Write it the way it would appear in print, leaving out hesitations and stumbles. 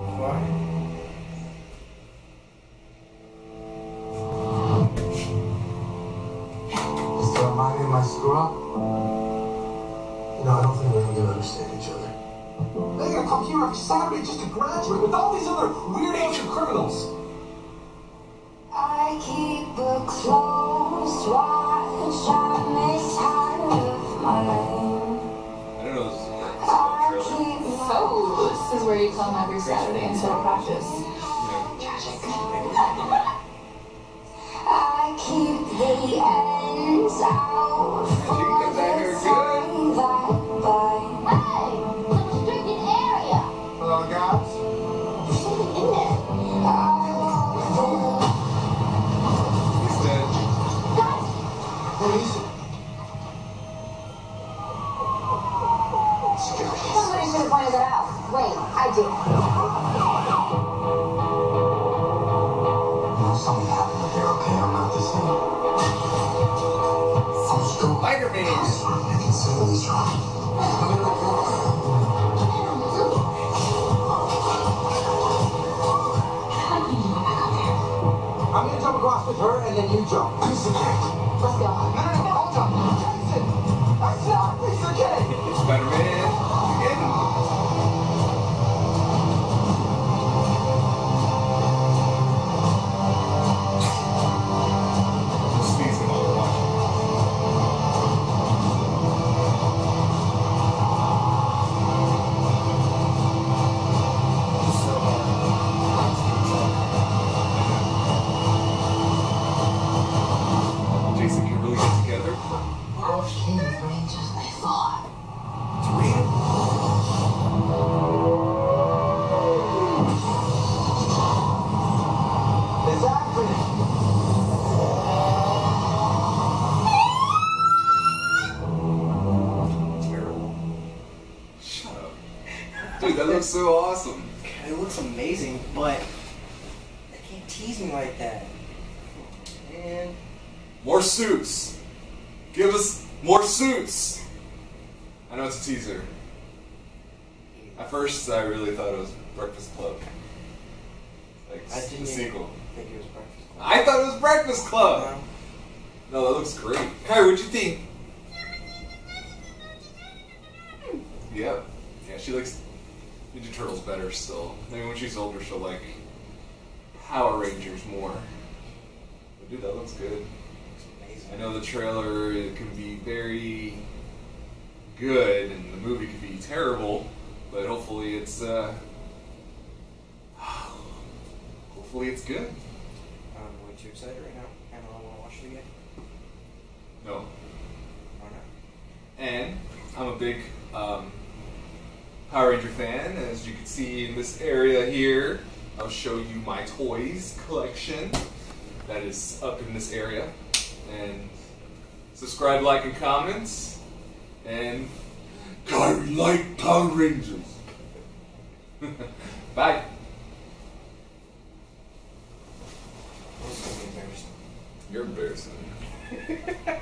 Why? Does that remind me of my screw up? You know, I don't think we're ever gonna understand each other. They gotta come here every Saturday just to graduate with all these other weirdos and criminals. I keep a close watch on this side of my lane. I don't know this is I a trailer. keep my So, this is where you come every Saturday instead of practice. I keep the ends out for got that hair the good. time that bind. Hey! It's a restricted area! Hello, guys. There's something in there. He's dead. Guys! Police. Somebody should have pointed that out. Wait, I did. You know, something happened up there, okay? I'm not the same. I'm still Spider-Man. I can see these I'm gonna jump across with her and then you jump. Piece of cake. Let's go. No, hold on. Jason! I said I'm a piece of cake! Spider-Man. Again. Sneezing while we're watching. So Jason can really get together. Came rain just like thought. It's real. It's happening. Terrible. Shut up. Dude, that looks so awesome. It looks amazing, but they can't tease me like that. Man. More suits. Give us more suits. I know it's a teaser. At first, I really thought it was Breakfast Club. Like I the didn't sequel. think it was Breakfast Club. I thought it was Breakfast Club. No, that looks great. Kyrie, what'd you think? Yep. Yeah, she likes Ninja Turtles better still. Maybe when she's older, she'll like Power Rangers more. But dude, that looks good. It's amazing. I know the trailer it can be very good and the movie can be terrible, but hopefully it's hopefully it's good. I'm way too excited right now. And I don't want to watch it again. No. Why not? And I'm a big Power Ranger fan, as you can see in this area here. I'll show you my toys collection that is up in this area. And subscribe, like, and comments. And Kyrie like Power Rangers. Bye. This is gonna be embarrassing. You're embarrassing.